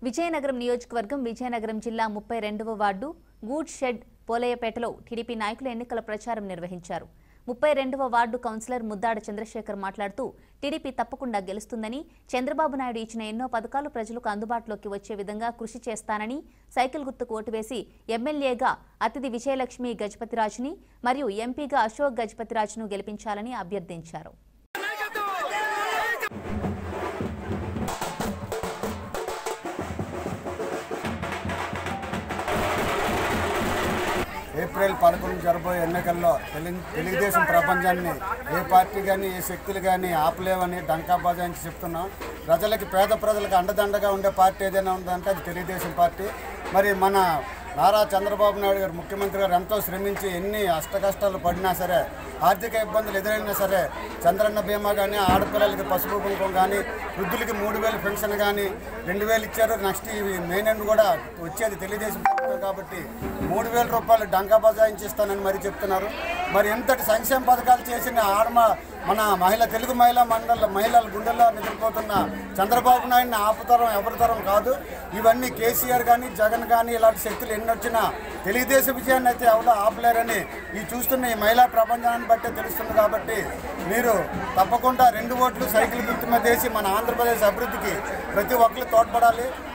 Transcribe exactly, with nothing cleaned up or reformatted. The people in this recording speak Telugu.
విజయనగరం నియోజకవర్గం విజయనగరం జిల్లా ముప్పై రెండవ వార్డు గూడ్ షెడ్ పోలయ్యపేటలో టీడీపీ నాయకులు ఎన్నికల ప్రచారం నిర్వహించారు. ముప్పై రెండవ వార్డు కౌన్సిలర్ ముద్దాడ చంద్రశేఖర్ మాట్లాడుతూ టీడీపీ తప్పకుండా గెలుస్తుందని, చంద్రబాబు నాయుడు ఇచ్చిన ఎన్నో పథకాలు ప్రజలకు అందుబాటులోకి వచ్చే విధంగా కృషి చేస్తానని, సైకిల్ గుర్తుకు ఓటు వేసి ఎమ్మెల్యేగా అతిథి విజయలక్ష్మి గజపతిరాజుని మరియు ఎంపీగా అశోక్ గజపతిరాజును గెలిపించాలని అభ్యర్థించారు. ఏప్రిల్ పదకొండు జరబోయే ఎన్నికల్లో తెలుగుదేశం ప్రపంచాన్ని ఏ పార్టీ కానీ ఏ శక్తులు కానీ ఆపలేవని డంకా బజాయించి చెప్తున్నాం. ప్రజలకి పేద ప్రజలకు అండదండగా ఉండే పార్టీ ఏదైనా ఉందంటే అది తెలుగుదేశం పార్టీ. మరి మన నారా చంద్రబాబు నాయుడు గారు ముఖ్యమంత్రి గారు ఎంతో శ్రమించి ఎన్ని అష్టకష్టాలు పడినా సరే, ఆర్థిక ఇబ్బందులు ఎదురైనా సరే, చంద్రన్న బీమా కానీ, ఆడపిల్లలకి పసుపు కుంకుమ కానీ, వృద్ధులకి మూడు వేలు పెన్షన్ కానీ రెండు వేలు ఇచ్చారు. నెక్స్ట్ ఇవి మెయిన్ ఎండ్ కూడా వచ్చేది తెలుగుదేశం ప్రభుత్వం కాబట్టి మూడు వేల రూపాయలు డంకా బజాయించి ఇస్తానని మరి చెప్తున్నారు. మరి ఎంతటి సంక్షేమ పథకాలు చేసిన ఆడమ మన మహిళ తెలుగు మహిళా మండల మహిళల గుండెల్లో నిద్రపోతున్న చంద్రబాబు నాయుడిని ఆపుతరం ఎవరితరం కాదు. ఇవన్నీ కేసీఆర్ కానీ జగన్ కానీ ఇలాంటి శక్తులు ఎన్ని వచ్చినా తెలుగుదేశం విజయాన్ని అయితే ఎవరో ఆపలేరని ఈ చూస్తున్న ఈ మహిళా ప్రపంచాన్ని బట్టే తెలుస్తుంది. కాబట్టి మీరు తప్పకుండా రెండు ఓట్లు సైకిల్ గుర్తు మీద వేసి మన ఆంధ్రప్రదేశ్ అభివృద్ధికి ప్రతి ఒక్కరు తోడ్పడాలి.